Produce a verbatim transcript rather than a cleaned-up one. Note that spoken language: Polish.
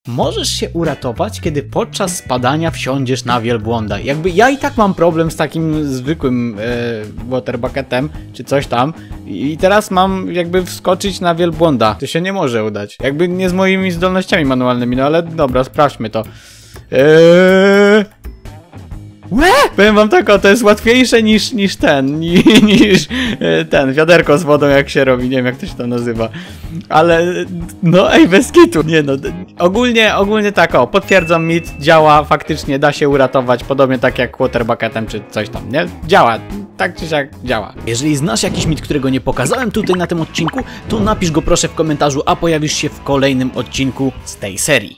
Możesz się uratować, kiedy podczas spadania wsiądziesz na wielbłąda. Jakby ja i tak mam problem z takim zwykłym e, water bucketem, czy coś tam. I teraz mam jakby wskoczyć na wielbłąda. To się nie może udać. Jakby nie z moimi zdolnościami manualnymi, no ale dobra, sprawdźmy to. Eee... Łe! Powiem wam tak, o, to jest łatwiejsze niż, niż ten, niż, niż ten, wiaderko z wodą jak się robi, nie wiem jak to się tam nazywa. Ale, no ej, bez kitu, nie no, ogólnie, ogólnie tak, o, potwierdzam mit, działa, faktycznie da się uratować, podobnie tak jak water bucketem czy coś tam, nie? Działa, tak czy siak działa. Jeżeli znasz jakiś mit, którego nie pokazałem tutaj na tym odcinku, to napisz go proszę w komentarzu, a pojawisz się w kolejnym odcinku z tej serii.